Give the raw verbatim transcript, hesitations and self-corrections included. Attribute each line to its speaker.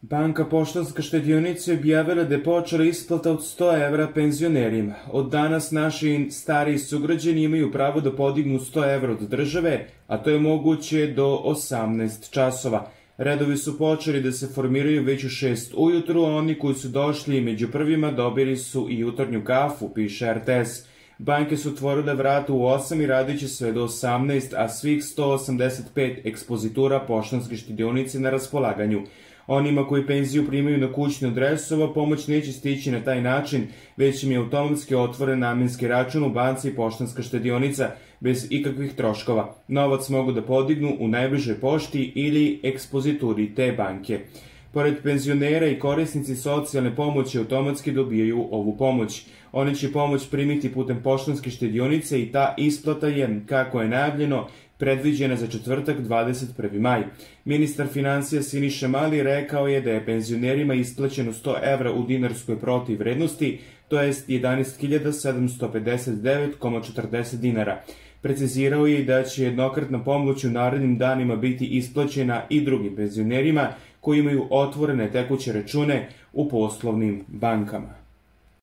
Speaker 1: Banka Poštanska štedionica je objavila da je počela isplata od sto evra penzionerima. Od danas naši stariji sugrađani imaju pravo da podignu sto evra od države, a to je moguće do osamnaest časova. Redovi su počeli da se formiraju već u šest ujutru, a oni koji su došli među prvima dobili su i jutarnju kafu, piše er te es. Banke su otvorile vrata u osam i radit će sve do osamnaest, a svih sto osamdeset pet ekspozitura Poštanske štedionice na raspolaganju. Onima koji penziju primaju na kućnu adresu, ova pomoć neće stići na taj način, već im je automatski otvoren namenski račun u banci Poštanska štedionica bez ikakvih troškova. Novac mogu da podignu u najbližoj pošti ili ekspozituri te banke. Pored penzionera i korisnici socijalne pomoći automatski dobijaju ovu pomoć. Oni će pomoć primiti putem Poštanske štedionice i ta isplata je, kako je najavljeno, predviđena za četvrtak dvadeset prvi maj. Ministar finansija Siniša Mali rekao je da je penzionerima isplaćeno sto evra u dinarskoj protivvrednosti, to jest jedanaest hiljada sedamsto pedeset devet zarez četrdeset dinara. Precizirao je da će jednokratna pomoć u narednim danima biti isplaćena i drugim penzionerima koji imaju otvorene tekuće račune u poslovnim bankama.